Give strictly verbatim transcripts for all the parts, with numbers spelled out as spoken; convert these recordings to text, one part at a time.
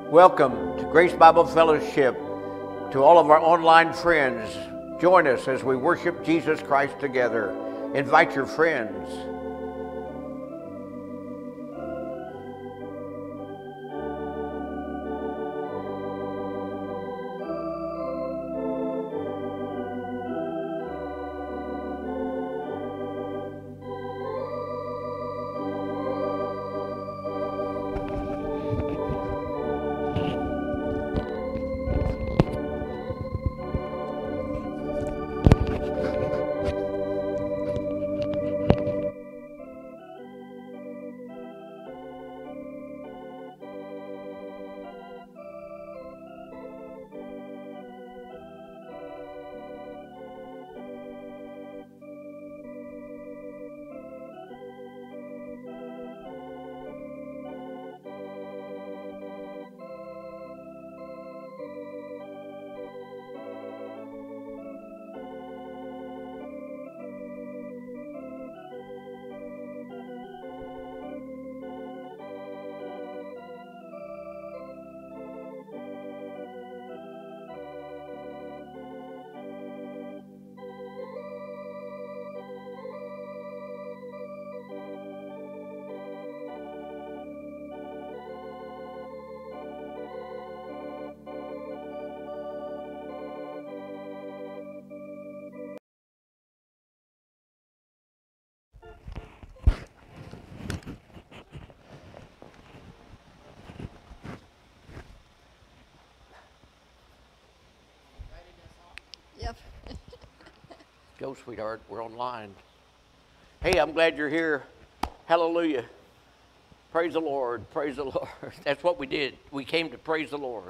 Welcome to Grace Bible Fellowship. To all of our online friends, join us as we worship Jesus Christ together. Invite your friends. Yep. Go, sweetheart. We're online. Hey, I'm glad you're here. Hallelujah. Praise the Lord. Praise the Lord. That's what we did. We came to praise the Lord.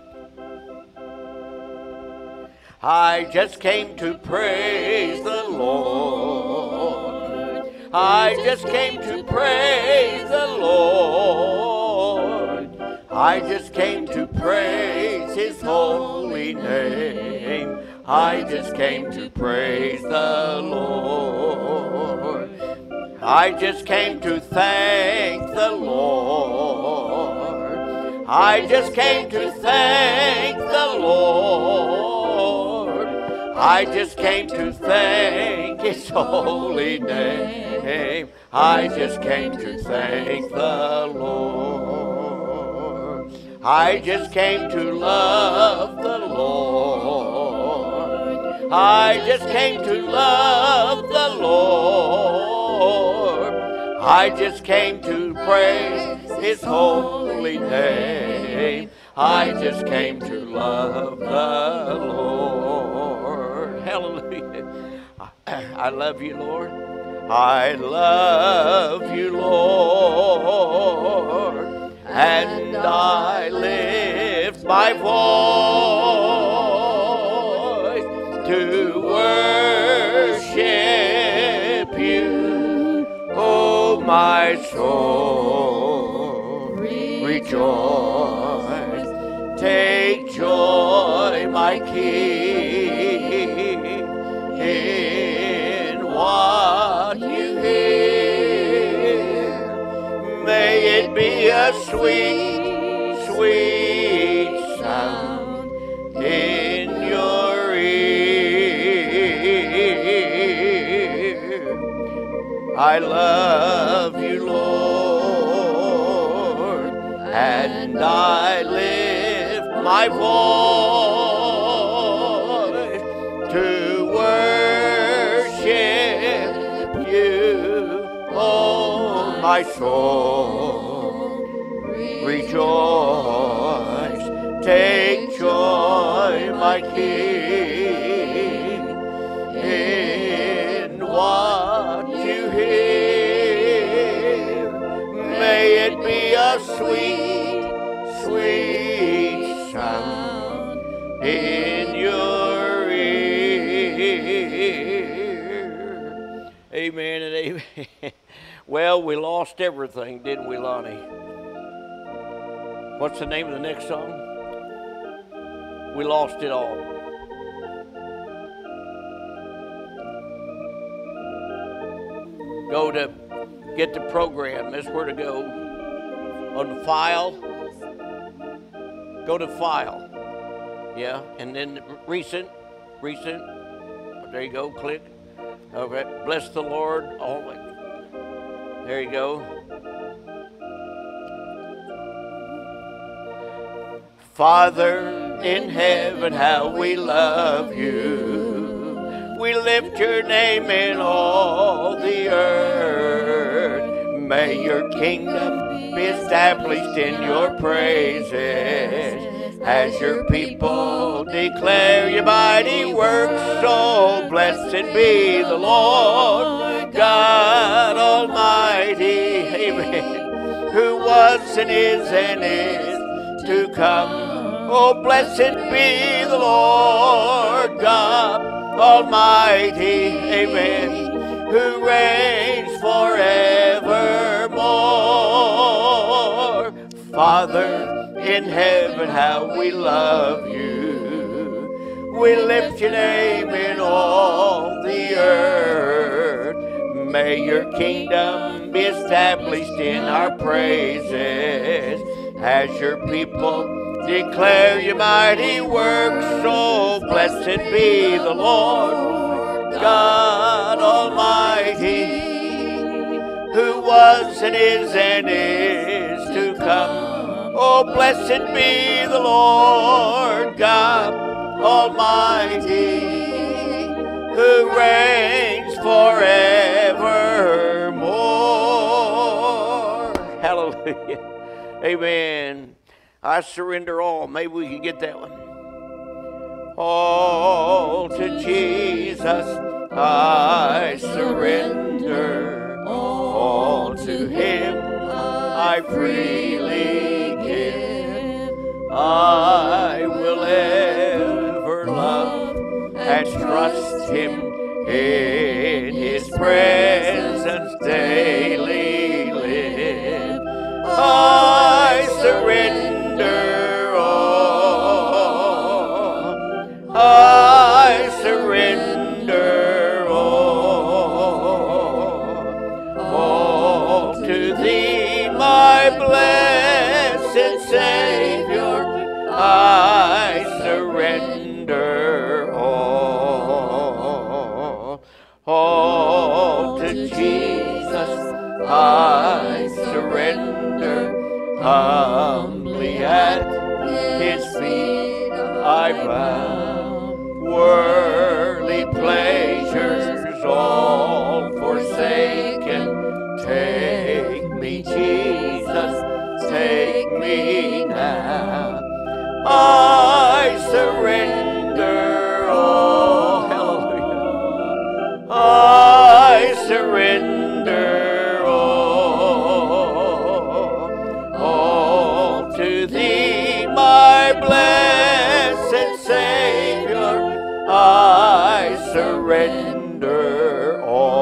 I just came to praise the Lord. I just came to praise the Lord. I just came to praise His holy name. I just came to praise the Lord. I just came to thank the Lord. I just came to thank the Lord. I just came to thank His holy name. I just came to thank the Lord. I just came to love the Lord. I just came to love the Lord. I just came to praise His holy name. I just came to love the Lord. Hallelujah. I love you, Lord. I love you, Lord. And I lift my voice to worship you. Oh, my soul, rejoice. Take joy, my King, in what you hear. May it be a sweet, sweet sound in your ear. I love you, Lord, and I lift my voice to worship you. Oh, my soul, rejoice. Take joy, my King, in what you hear. May it be a sweet, sweet sound in your ear. Amen and amen. Well, we lost everything, didn't we, Lonnie? What's the name of the next song? We lost it all. Go to get the program. That's where to go. On the file. Go to File. Yeah, and then Recent. Recent. There you go. Click. Okay. Bless the Lord always. There you go. Father in heaven, how we love you. We lift your name in all the earth. May your kingdom be established in your praises. As your people declare your mighty works, so blessed be the Lord God Almighty. Amen. Who was and is and is to come. Oh, blessed be the Lord God Almighty. Amen. Who reigns forevermore. Father in heaven, how we love you. We lift your name in all the earth. May your kingdom be established in our praises. As your people declare your mighty works, so blessed be the Lord God Almighty, who was and is and is to come. Oh, blessed be the Lord God Almighty, who reigns forevermore. Hallelujah. Amen. I surrender all. Maybe we can get that one. All to Jesus I surrender. All to him I freely give. I will ever love and trust him in his presence daily live. I surrender all. I surrender all. All to thee, my blessed Savior, I surrender all. All to Jesus I surrender. Humbly at his feet I bow. Worldly pleasures all forsaken, take me, Jesus, take me now. I surrender all. Hallelujah. I surrender all. All to thee, my blessed Savior, I surrender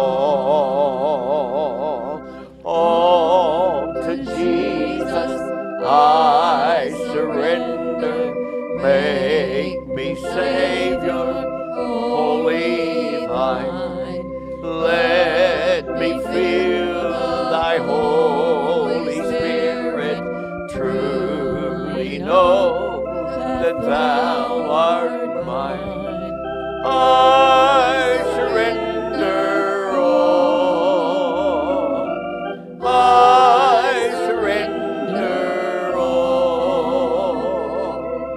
all. All to Jesus I surrender. Make me Savior, wholly thine. Let me feel thy Holy Spirit. Truly know that thou art mine. I surrender all. I surrender all.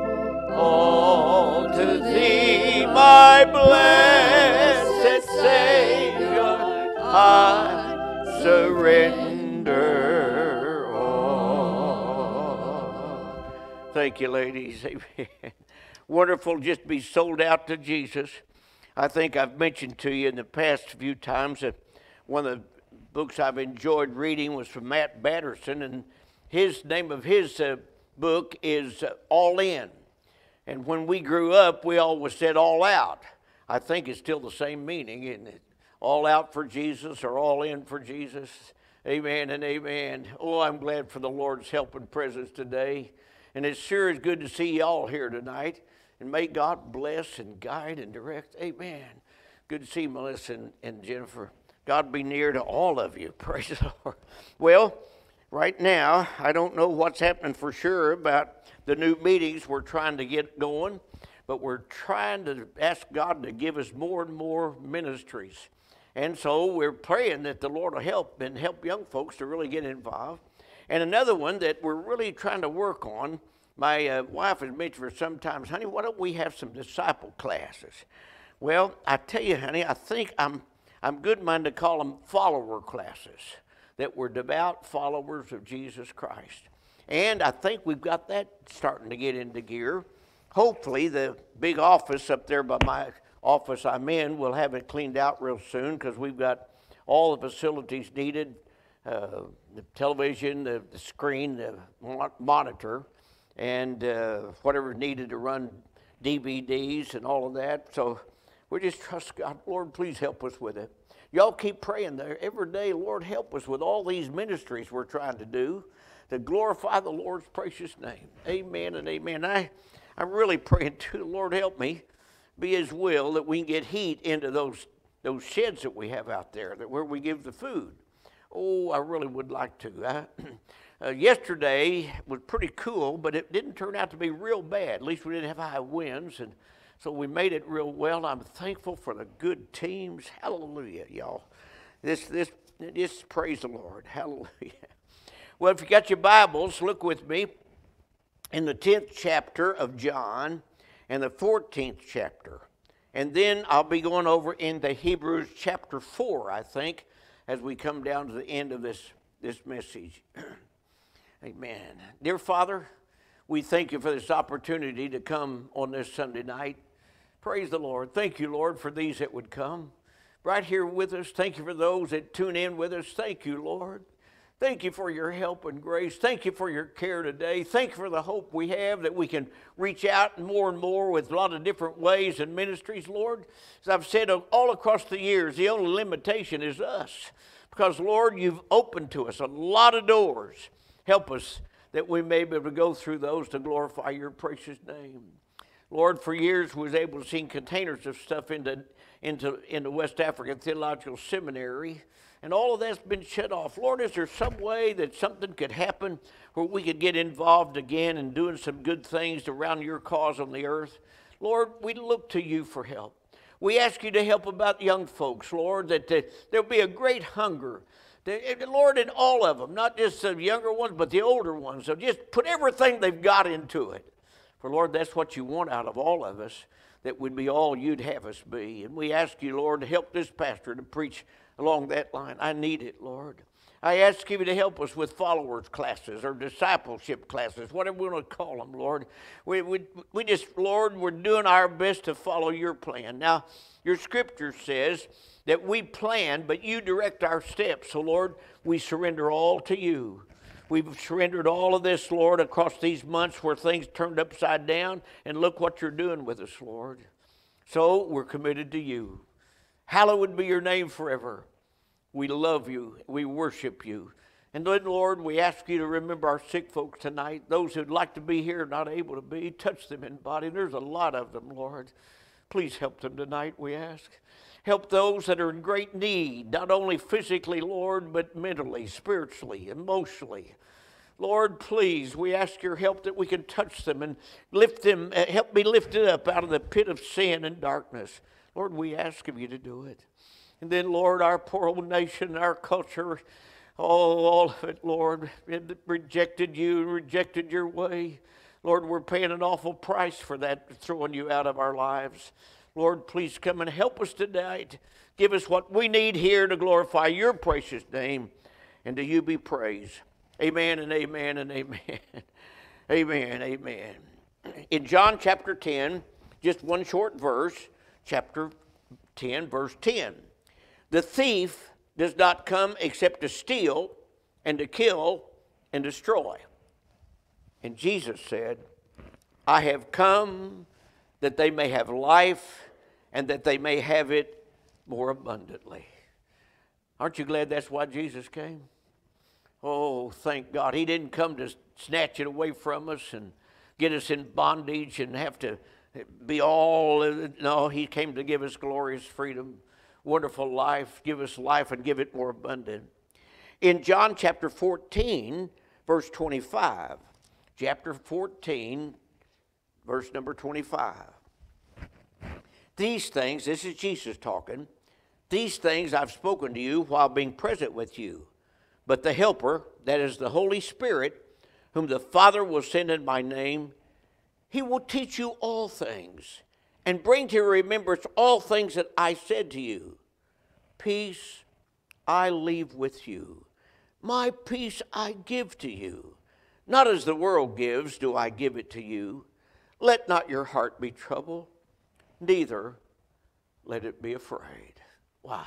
All to thee, my blessed Savior, I surrender all. Thank you, ladies. Amen. Wonderful just to be sold out to Jesus. I think I've mentioned to you in the past few times that one of the books I've enjoyed reading was from Matt Batterson, and his name of his uh, book is uh, All In. And when we grew up, we always said all out. I think it's still the same meaning, isn't it? All out for Jesus or all in for Jesus. Amen and amen. Oh, I'm glad for the Lord's help and presence today. And it sure is good to see you all here tonight. And may God bless and guide and direct. Amen. Good to see Melissa and, and Jennifer. God be near to all of you. Praise the Lord. Well, right now, I don't know what's happening for sure about the new meetings we're trying to get going, but we're trying to ask God to give us more and more ministries. And so we're praying that the Lord will help and help young folks to really get involved. And another one that we're really trying to work on, my uh, wife has mentioned for some time, honey, why don't we have some disciple classes? Well, I tell you, honey, I think I'm, I'm good minded to call them follower classes, that we're devout followers of Jesus Christ. And I think we've got that starting to get into gear. Hopefully the big office up there by my office I'm in will have it cleaned out real soon, because we've got all the facilities needed, uh, the television, the, the screen, the monitor, and uh, whatever's needed to run D V Ds and all of that. So we just trust God. Lord, please help us with it. Y'all keep praying there every day. Lord, help us with all these ministries we're trying to do to glorify the Lord's precious name. Amen and amen. I, I'm really praying too, Lord, help me be His will that we can get heat into those, those sheds that we have out there, that where we give the food. Oh, I really would like to. I, uh, yesterday was pretty cool, but it didn't turn out to be real bad. At least we didn't have high winds, and so we made it real well. I'm thankful for the good teams. Hallelujah, y'all. This, this, just praise the Lord. Hallelujah. Well, if you got your Bibles, look with me in the tenth chapter of John and the fourteenth chapter. And then I'll be going over into Hebrews chapter four, I think, as we come down to the end of this, this message. Amen. Dear Father, we thank you for this opportunity to come on this Sunday night. Praise the Lord. Thank you, Lord, for these that would come right here with us. Thank you for those that tune in with us. Thank you, Lord. Thank you for your help and grace. Thank you for your care today. Thank you for the hope we have that we can reach out more and more with a lot of different ways and ministries, Lord. As I've said all across the years, the only limitation is us. Because, Lord, you've opened to us a lot of doors. Help us that we may be able to go through those to glorify your precious name. Lord, for years we was able to send containers of stuff into, into, into West African Theological Seminary. And all of that's been shut off. Lord, is there some way that something could happen where we could get involved again in doing some good things around your cause on the earth? Lord, we look to you for help. We ask you to help about young folks, Lord, that uh, there'll be a great hunger. That, Lord, in all of them, not just the younger ones, but the older ones. So just put everything they've got into it. For, Lord, that's what you want out of all of us, that would be all you'd have us be. And we ask you, Lord, to help this pastor to preach along that line. I need it, Lord. I ask you to help us with followers classes or discipleship classes, whatever we want to call them, Lord. We, we, we just, Lord, we're doing our best to follow your plan. Now, your scripture says that we plan, but you direct our steps. So, Lord, we surrender all to you. We've surrendered all of this, Lord, across these months where things turned upside down, and look what you're doing with us, Lord. So we're committed to you. Hallowed be your name forever. We love you. We worship you. And then, Lord, we ask you to remember our sick folks tonight, those who'd like to be here, not able to be. Touch them in body. There's a lot of them, Lord. Please help them tonight, we ask. Help those that are in great need, not only physically, Lord, but mentally, spiritually, emotionally. Lord, please, we ask your help that we can touch them and lift them, uh, help be lifted up out of the pit of sin and darkness. Lord, we ask of you to do it. And then, Lord, our poor old nation, our culture, oh, all of it, Lord, it rejected you, rejected your way. Lord, we're paying an awful price for that, throwing you out of our lives. Lord, please come and help us tonight. Give us what we need here to glorify your precious name, and to you be praised. Amen and amen and amen. Amen, amen. In John chapter ten, just one short verse, chapter ten, verse ten. The thief does not come except to steal and to kill and destroy. And Jesus said, I have come that they may have life and that they may have it more abundantly. Aren't you glad that's why Jesus came? Oh, thank God. He didn't come to snatch it away from us and get us in bondage and have to be all, no, he came to give us glorious freedom, wonderful life, give us life and give it more abundant. In John chapter fourteen, verse twenty-five. Chapter fourteen, verse number twenty-five. These things, this is Jesus talking, these things I've spoken to you while being present with you. But the Helper, that is the Holy Spirit, whom the Father will send in my name, he will teach you all things and bring to your remembrance all things that I said to you. Peace I leave with you. My peace I give to you. Not as the world gives do I give it to you. Let not your heart be troubled, neither let it be afraid. Wow.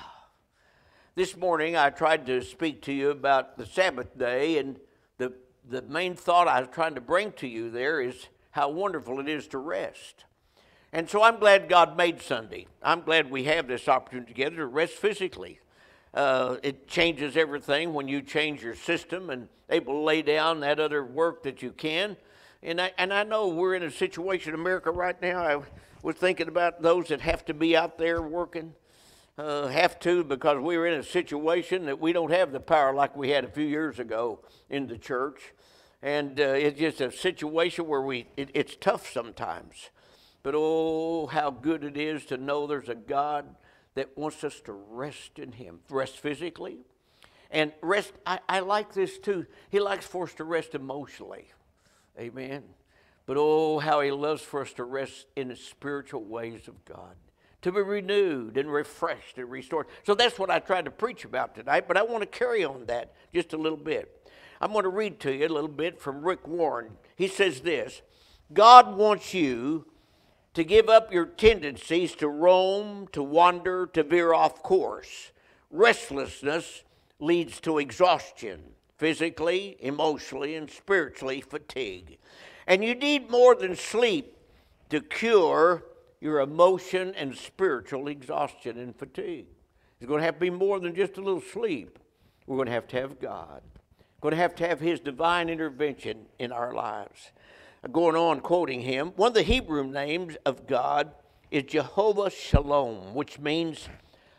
This morning I tried to speak to you about the Sabbath day, and the, the main thought I was trying to bring to you there is how wonderful it is to rest. And so I'm glad God made Sunday. I'm glad we have this opportunity together to rest physically. Uh, it changes everything when you change your system and able to lay down that other work that you can. And I, and I know we're in a situation in America right now. I was thinking about those that have to be out there working, uh, have to because we're in a situation that we don't have the power like we had a few years ago in the church. And uh, it's just a situation where we it, it's tough sometimes. But oh, how good it is to know there's a God that wants us to rest in him. Rest physically. And rest, I, I like this too. He likes for us to rest emotionally. Amen. But oh, how he loves for us to rest in the spiritual ways of God. To be renewed and refreshed and restored. So that's what I tried to preach about tonight. But I want to carry on that just a little bit. I'm going to read to you a little bit from Rick Warren. He says this: God wants you to give up your tendencies to roam, to wander, to veer off course. Restlessness leads to exhaustion, physically, emotionally, and spiritually fatigue. And you need more than sleep to cure your emotion and spiritual exhaustion and fatigue. It's going to have to be more than just a little sleep. We're going to have to have God. We're going to have to have his divine intervention in our lives. Going on quoting him, one of the Hebrew names of God is Jehovah Shalom, which means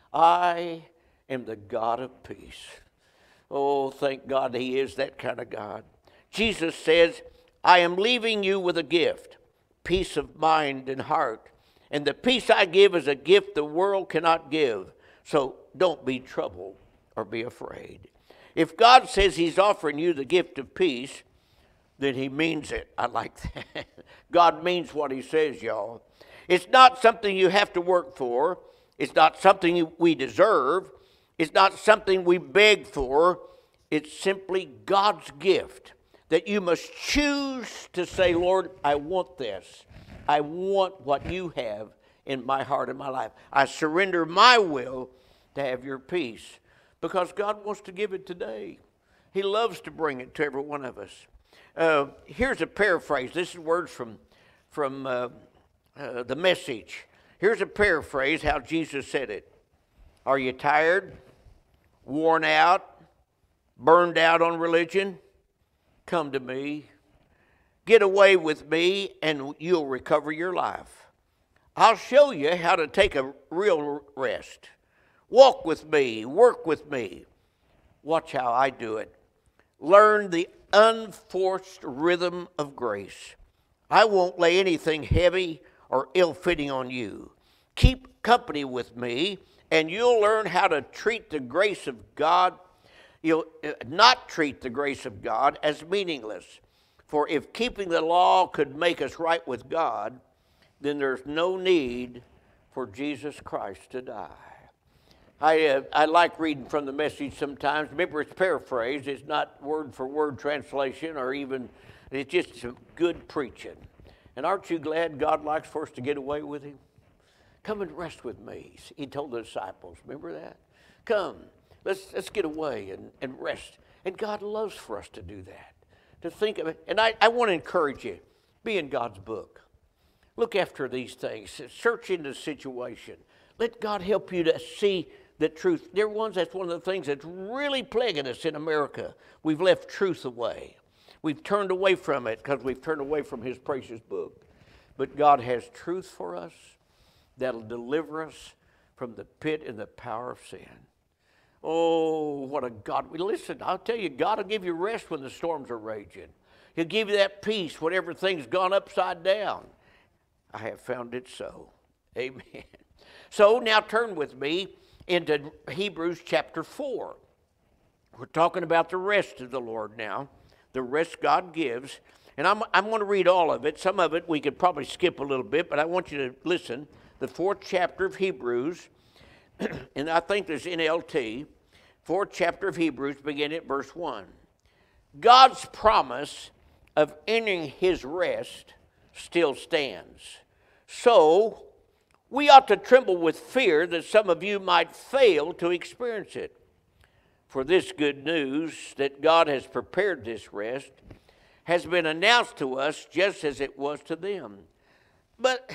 I am the God of peace. Oh, thank God he is that kind of God. Jesus says, I am leaving you with a gift, peace of mind and heart. And the peace I give is a gift the world cannot give. So don't be troubled or be afraid. If God says he's offering you the gift of peace, then he means it. I like that. God means what he says, y'all. It's not something you have to work for. It's not something we deserve. It's not something we beg for. It's simply God's gift that you must choose to say, Lord, I want this. I want what you have in my heart and my life. I surrender my will to have your peace because God wants to give it today. He loves to bring it to every one of us. Uh, here's a paraphrase. This is words from, from uh, uh, the Message. Here's a paraphrase how Jesus said it. Are you tired, worn out, burned out on religion? Come to me. Get away with me and you'll recover your life. I'll show you how to take a real rest. Walk with me. Work with me. Watch how I do it. Learn the unforced rhythm of grace. I won't lay anything heavy or ill-fitting on you. Keep company with me, and you'll learn how to treat the grace of God. You'll not treat the grace of God as meaningless. For if keeping the law could make us right with God, then there's no need for Jesus Christ to die. I, uh, I like reading from the Message sometimes. Remember, it's paraphrased. It's not word-for-word translation or even, it's just some good preaching. And aren't you glad God likes for us to get away with him? Come and rest with me, he told the disciples. Remember that? Come, let's, let's get away and, and rest. And God loves for us to do that, to think of it. And I, I want to encourage you, be in God's book. Look after these things. Search into the situation. Let God help you to see the truth. Dear ones, that's one of the things that's really plaguing us in America. We've left truth away. We've turned away from it because we've turned away from his precious book. But God has truth for us that'll deliver us from the pit and the power of sin. Oh, what a God. Listen, I'll tell you, God will give you rest when the storms are raging. He'll give you that peace when everything's gone upside down. I have found it so. Amen. So now turn with me into Hebrews chapter four. We're talking about the rest of the Lord now, the rest God gives. And I'm, I'm going to read all of it. Some of it we could probably skip a little bit, but I want you to listen. The fourth chapter of Hebrews, and I think there's N L T, fourth chapter of Hebrews, beginning at verse one. God's promise of entering his rest still stands. So we ought to tremble with fear that some of you might fail to experience it. For this good news that God has prepared this rest has been announced to us just as it was to them. But,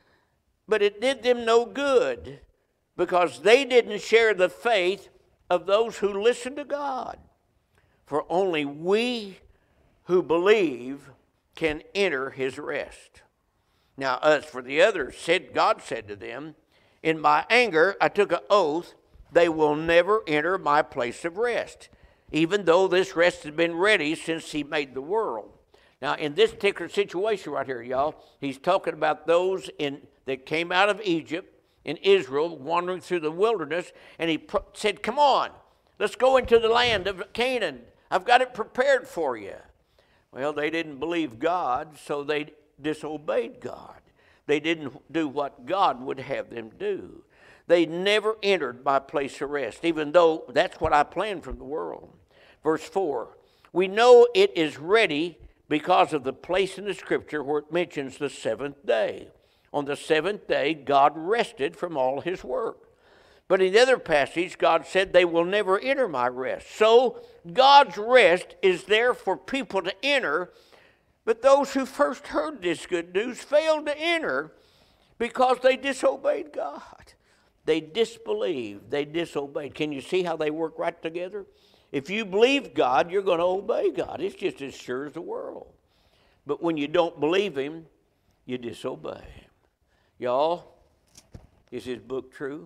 but it did them no good because they didn't share the faith of those who listen to God. For only we who believe can enter his rest. Now, as for the others, said God said to them, in my anger I took an oath, they will never enter my place of rest, even though this rest has been ready since he made the world. Now, in this particular situation right here, y'all, he's talking about those in that came out of Egypt in Israel, wandering through the wilderness, and he pro- said, come on, let's go into the land of Canaan. I've got it prepared for you. Well, they didn't believe God, so they disobeyed God. They didn't do what God would have them do. They never entered my place of rest, even though that's what I planned from the world. Verse four, we know it is ready because of the place in the scripture where it mentions the seventh day. On the seventh day, God rested from all his work. But in the other passage, God said they will never enter my rest. So God's rest is there for people to enter, but those who first heard this good news failed to enter because they disobeyed God. They disbelieved. They disobeyed. Can you see how they work right together? If you believe God, you're going to obey God. It's just as sure as the world. But when you don't believe him, you disobey him. Y'all, is his book true?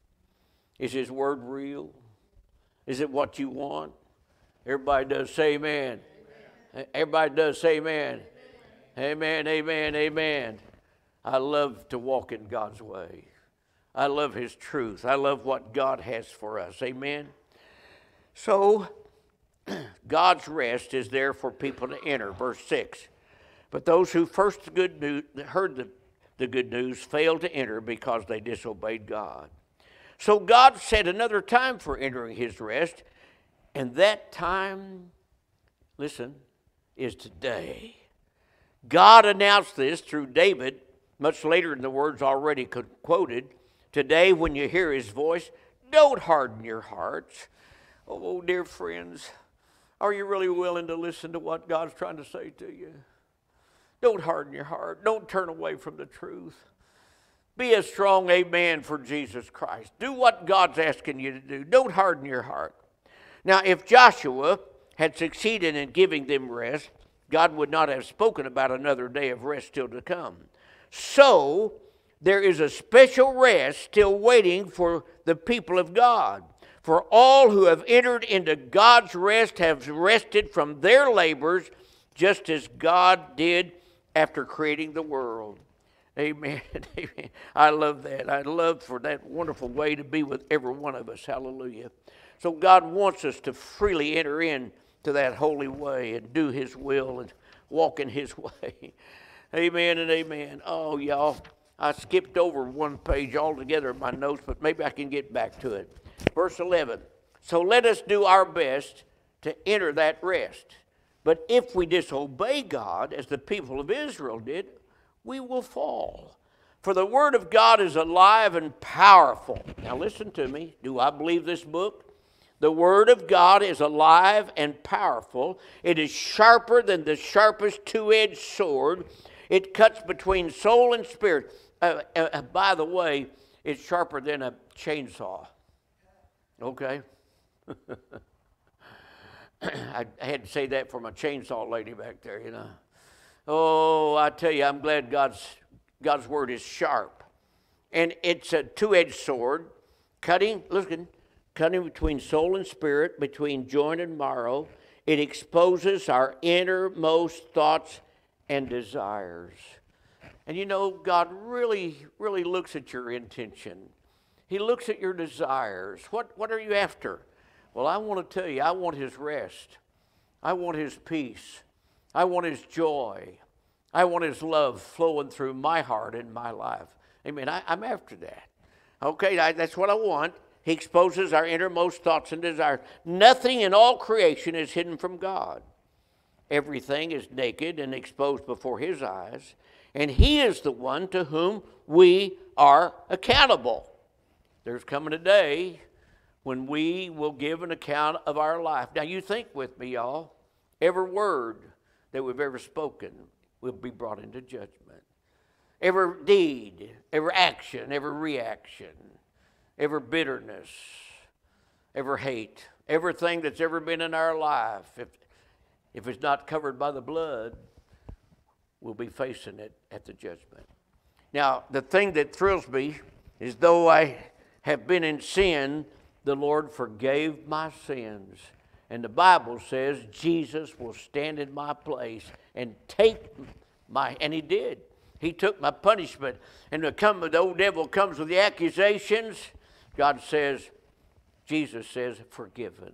Is his word real? Is it what you want? Everybody does say amen. Amen. Everybody does say amen. Amen, amen, amen, amen. I love to walk in God's way. I love his truth. I love what God has for us. Amen. So, God's rest is there for people to enter. Verse six. But those who first good news, heard the, the good news failed to enter because they disobeyed God. So God set another time for entering his rest, and that time, listen, is today. God announced this through David, much later in the words already quoted. Today, when you hear his voice, don't harden your hearts. Oh, dear friends, are you really willing to listen to what God's trying to say to you? Don't harden your heart. Don't turn away from the truth. Be a strong amen for Jesus Christ. Do what God's asking you to do. Don't harden your heart. Now, if Joshua had succeeded in giving them rest, God would not have spoken about another day of rest still to come. So, there is a special rest still waiting for the people of God. For all who have entered into God's rest have rested from their labors, just as God did after creating the world. Amen. Amen. I love that. I love for that wonderful way to be with every one of us. Hallelujah. So God wants us to freely enter in to that holy way and do his will and walk in his way. Amen and amen. Oh, y'all, I skipped over one page altogether in my notes, but maybe I can get back to it. Verse eleven. So let us do our best to enter that rest. But if we disobey God, as the people of Israel did, we will fall. For the word of God is alive and powerful. Now listen to me. Do I believe this book? The word of God is alive and powerful. It is sharper than the sharpest two-edged sword. It cuts between soul and spirit. Uh, uh, by the way, it's sharper than a chainsaw. Okay? I had to say that for my chainsaw lady back there, you know. Oh, I tell you, I'm glad God's, God's word is sharp. And it's a two-edged sword, cutting, listen, cutting between soul and spirit, between joint and marrow. It exposes our innermost thoughts and desires. And you know, God really, really looks at your intention. He looks at your desires. What, what are you after? Well, I want to tell you, I want His rest. I want His peace. I want His joy. I want His love flowing through my heart and my life. Amen. I, I'm after that. Okay, I, that's what I want. He exposes our innermost thoughts and desires. Nothing in all creation is hidden from God. Everything is naked and exposed before His eyes, and He is the one to whom we are accountable. There's coming a day when we will give an account of our life. Now, you think with me, y'all. Every word that we've ever spoken will be brought into judgment. Every deed, every action, every reaction, every bitterness, every hate, everything that's ever been in our life, if, if it's not covered by the blood, we'll be facing it at the judgment. Now, the thing that thrills me is though I have been in sin, the Lord forgave my sins. And the Bible says Jesus will stand in my place and take my, and He did. He took my punishment. And the, come, the old devil comes with the accusations. God says, Jesus says, forgiven,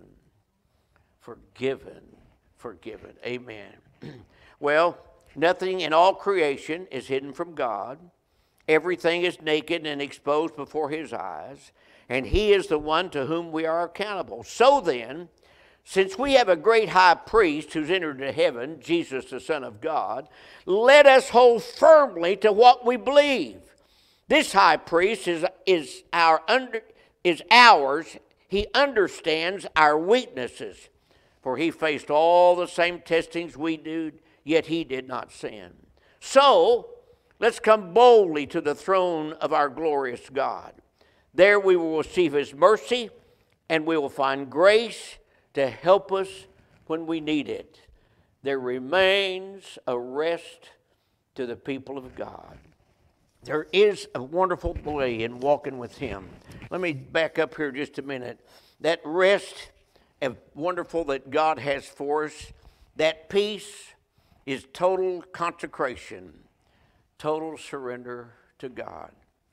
forgiven, forgiven. Amen. Well, nothing in all creation is hidden from God. Everything is naked and exposed before His eyes, and He is the one to whom we are accountable. So then, since we have a great high priest who's entered into heaven, Jesus the Son of God, let us hold firmly to what we believe. This high priest is, is, our under, is ours. He understands our weaknesses, for He faced all the same testings we do, yet He did not sin. So, let's come boldly to the throne of our glorious God. There we will receive His mercy, and we will find grace to help us when we need it. There remains a rest to the people of God. There is a wonderful way in walking with Him. Let me back up here just a minute. That rest and wonderful that God has for us, that peace is total consecration, total surrender to God.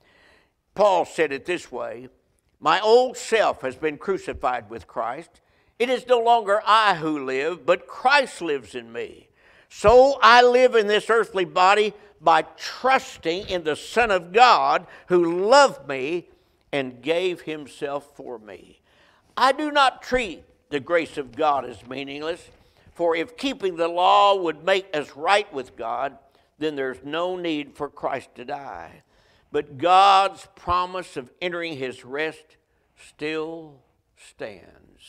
Paul said it this way, my old self has been crucified with Christ. It is no longer I who live, but Christ lives in me. So I live in this earthly body by trusting in the Son of God who loved me and gave Himself for me. I do not treat the grace of God as meaningless, for if keeping the law would make us right with God, then there's no need for Christ to die. But God's promise of entering His rest still stands.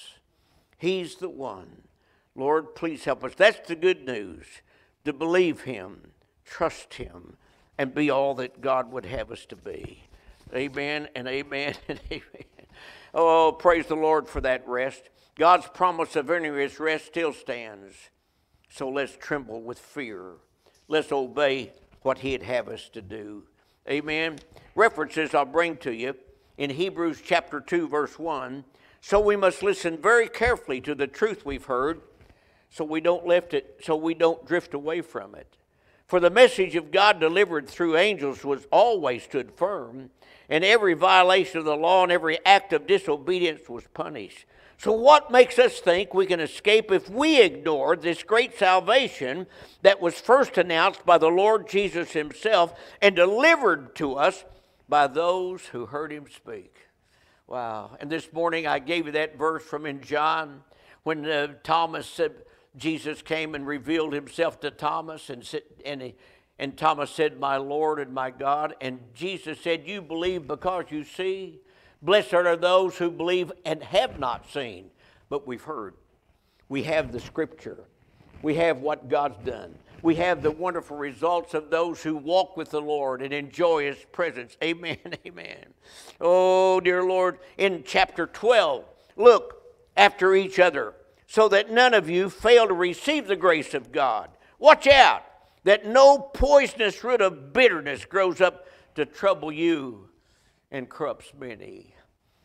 He's the one. Lord, please help us. That's the good news, to believe Him, trust Him, and be all that God would have us to be. Amen and amen and amen. Oh, praise the Lord for that rest. God's promise of entering His rest still stands. So let's tremble with fear. Let's obey what He'd have us to do. Amen. References I'll bring to you in Hebrews chapter two, verse one. So we must listen very carefully to the truth we've heard, so we don't left it, so we don't drift away from it. For the message of God delivered through angels was always stood firm, and every violation of the law and every act of disobedience was punished. So what makes us think we can escape if we ignore this great salvation that was first announced by the Lord Jesus Himself and delivered to us by those who heard Him speak? Wow. And this morning I gave you that verse from in John when uh, Thomas said, Jesus came and revealed Himself to Thomas, and, and, he, and Thomas said, my Lord and my God. And Jesus said, you believe because you see? Blessed are those who believe and have not seen, but we've heard. We have the Scripture. We have what God's done. We have the wonderful results of those who walk with the Lord and enjoy His presence. Amen, amen. Oh, dear Lord, in chapter twelve, look after each other, so that none of you fail to receive the grace of God. Watch out that no poisonous root of bitterness grows up to trouble you and corrupts many.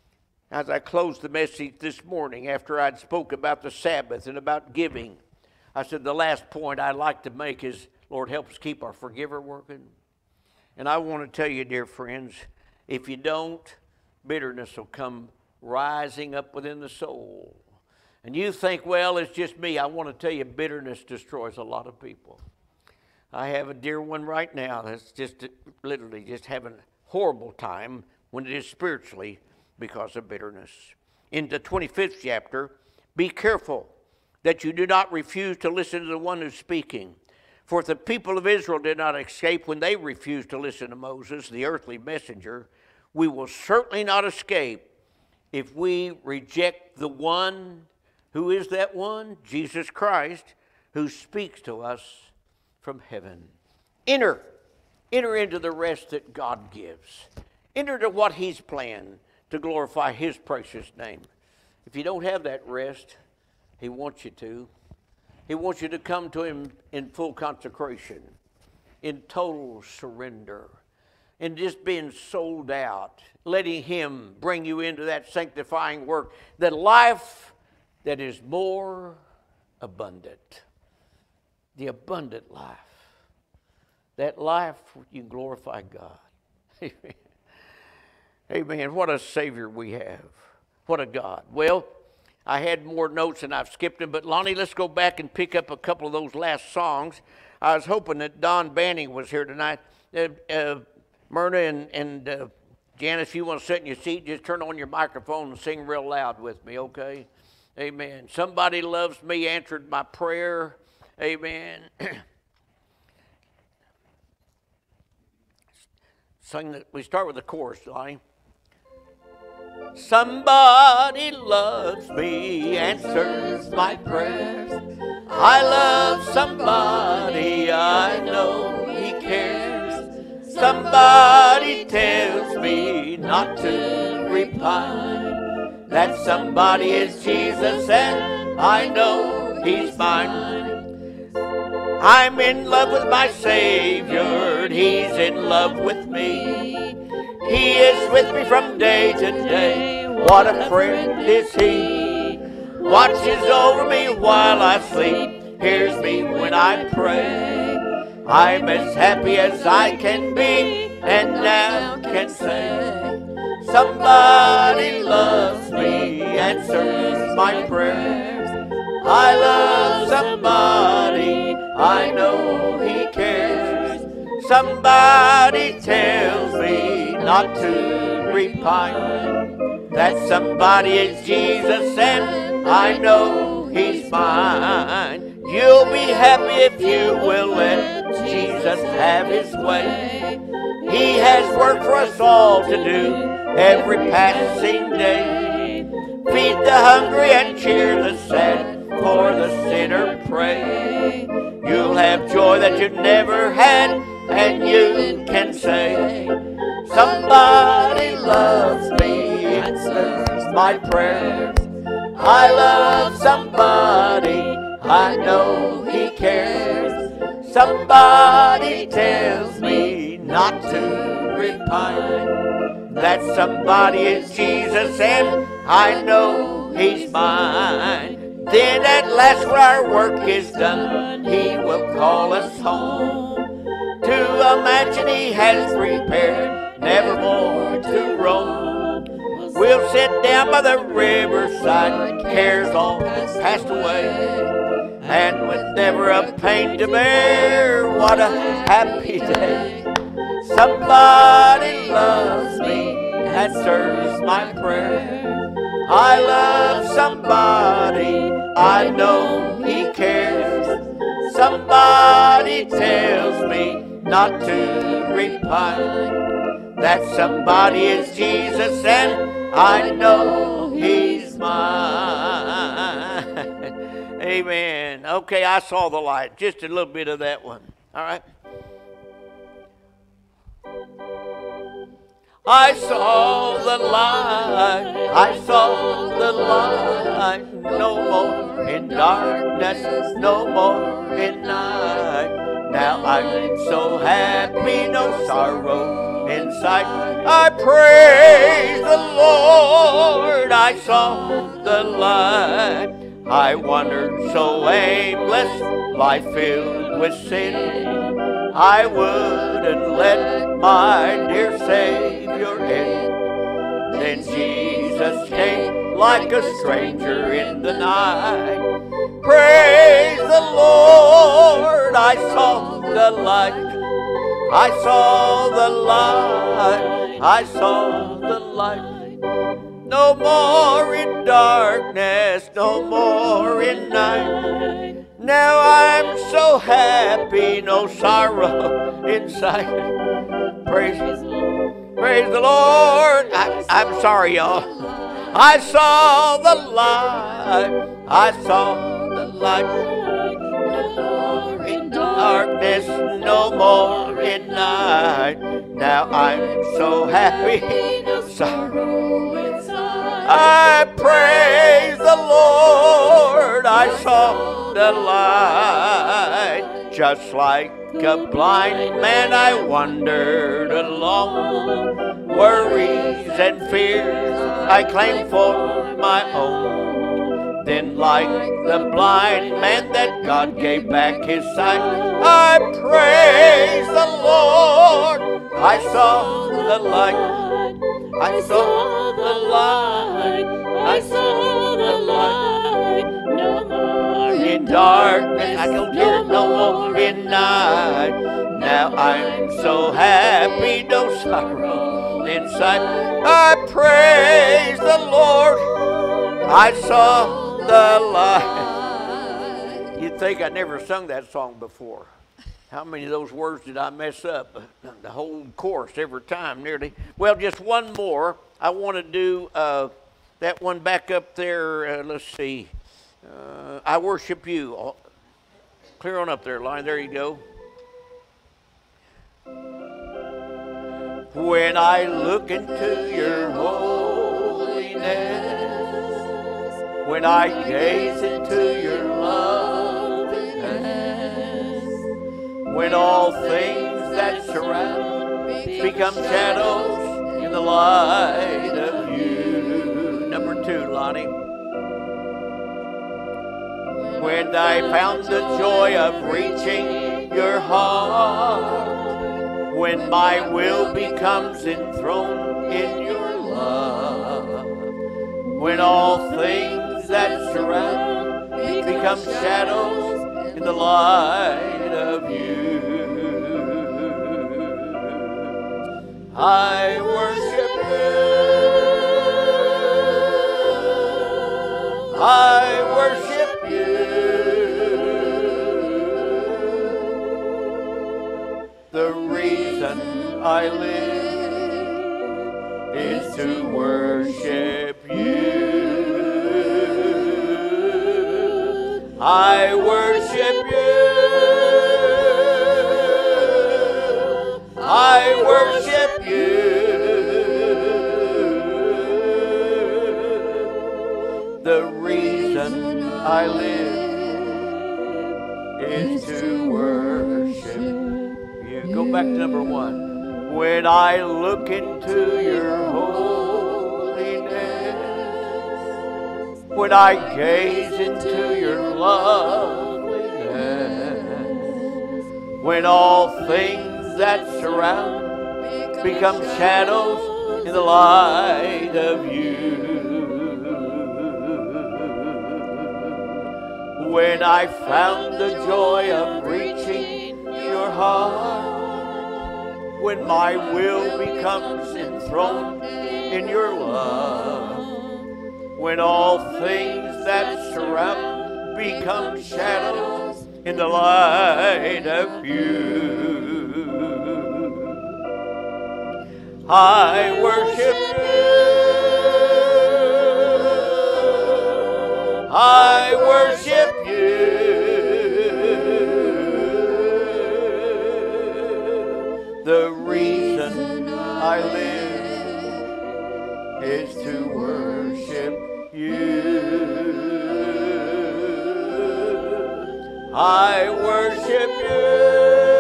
As I closed the message this morning, after I'd spoke about the Sabbath and about giving, I said the last point I'd like to make is, Lord, help us keep our forgiver working. And I want to tell you, dear friends, if you don't, bitterness will come rising up within the soul. And you think, well, it's just me. I want to tell you, bitterness destroys a lot of people. I have a dear one right now that's just literally just having a horrible time when it is spiritually because of bitterness. In the twenty-fifth chapter, be careful that you do not refuse to listen to the one who's speaking. For if the people of Israel did not escape when they refused to listen to Moses, the earthly messenger, we will certainly not escape if we reject the one. Who is that one? Jesus Christ, who speaks to us from heaven. Enter. Enter into the rest that God gives. Enter to what he's planned to glorify his precious name. If you don't have that rest, he wants you to. He wants you to come to him in full consecration, in total surrender, in just being sold out, letting him bring you into that sanctifying work, that life that is more abundant, the abundant life. That life you glorify God. Amen. Amen. What a Savior we have. What a God. Well, I had more notes and I've skipped them, but Lonnie, let's go back and pick up a couple of those last songs. I was hoping that Don Banning was here tonight. Uh, uh, Myrna and, and uh, Janice, if you want to sit in your seat, just turn on your microphone and sing real loud with me, okay? Amen. Somebody loves me, answered my prayer. Amen. Sing the, we start with the chorus, Lonnie. Somebody loves me, answers my prayers. I love somebody, I know he cares. Somebody tells me not to repine. That somebody is Jesus and I know he's mine. I'm in love with my Savior, he's in love with me. He is with me from day to day. What a friend is he. Watches over me while I sleep. Hears me when I pray. I'm as happy as I can be. And now can say, somebody loves me, answers my prayers. I love somebody, I know he cares. Somebody tells me not to repine. That somebody is Jesus and I know he's mine. You'll be happy if you will let Jesus have his way. He has work for us all to do every passing day. Feed the hungry and cheer the sad, for the sinner pray. You'll have joy that you've never had, and you can say, somebody loves me, answers my prayers. I love somebody, I know he cares. Somebody tells me not to repine. That somebody is Jesus and I know he's mine. Then at last when our work is done, he will call us home to a mansion he has prepared, never more to roam. We'll sit down by the riverside, cares all passed away. And with never a pain to bear, what a happy day. Somebody loves me, answers my prayer. I love somebody, I know he cares. Somebody tells me not to repine. That somebody is Jesus and I know he's mine. Amen. Okay, I saw the light. Just a little bit of that one. All right. I saw the light. I saw the light. No more in darkness. No more in night. Now I'm so happy, no sorrow in sight. I praise the Lord. I saw the light. I wandered so aimless, life filled with sin. I wouldn't let my dear Savior in. Then Jesus came like a stranger in the night. Praise the Lord, I saw the light. I saw the light. I saw the light. No more in darkness, no more in night. Now I'm so happy, no sorrow in sight. Praise, praise the Lord. I, I'm sorry, y'all. I saw the light. I saw the light. No more in darkness, no more in night. Now I'm so happy, no sorrow inside. I praise the Lord. I saw the light. Just like a blind man I wandered along. Worries and fears I claimed for my own. Then like the blind man that God gave back his sight, I praise the Lord. I saw the light. I saw the light. I saw the light. No more in darkness. I don't hear no more in night. Now I'm so happy, no sorrow inside. I praise the Lord. I saw the light. You'd think I never sung that song before. How many of those words did I mess up? The whole chorus every time, nearly. Well, just one more. I want to do uh, that one back up there. Uh, let's see. Uh, I worship you. Oh, clear on up there, Lion. There you go. When I look into your holiness, when I gaze into your loveliness, when all things that surround become shadows in the light of you. Number two, Lonnie. When I found the joy of reaching your heart, when my will becomes enthroned in your love, when all things that surround become shadows in the light of you. I worship you. I worship you. The reason I live is to worship you. I worship you. I worship you. The reason I live is to worship you. Go back to number one. When I look into your holiness, when I gaze into your loveliness, when all things that surround become shadows in the light of you. When I found the joy of reaching your heart, when my will becomes enthroned in your love, when all things that surround become shadows in the light of you. I worship you. I worship you. The reason I live is to worship you. I worship you.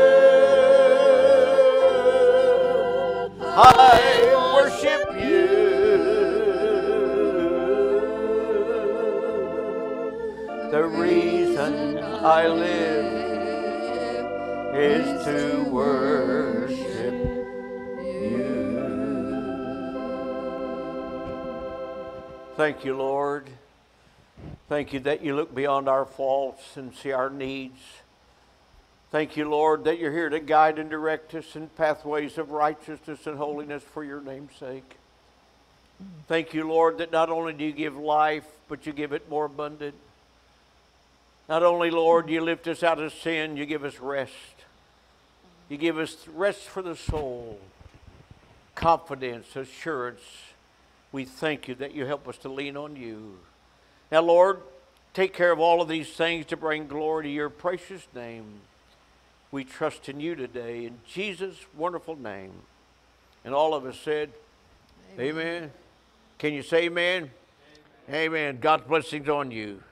I worship you. The reason I live is to worship you. Thank you, Lord. Thank you that you look beyond our faults and see our needs. Thank you, Lord, that you're here to guide and direct us in pathways of righteousness and holiness for your name's sake. Thank you, Lord, that not only do you give life, but you give it more abundant. Not only, Lord, you lift us out of sin, you give us rest. You give us rest for the soul, confidence, assurance. We thank you that you help us to lean on you. Now, Lord, take care of all of these things to bring glory to your precious name. We trust in you today, in Jesus' wonderful name. And all of us said, amen. Amen. Can you say amen? Amen. Amen. God's blessings on you.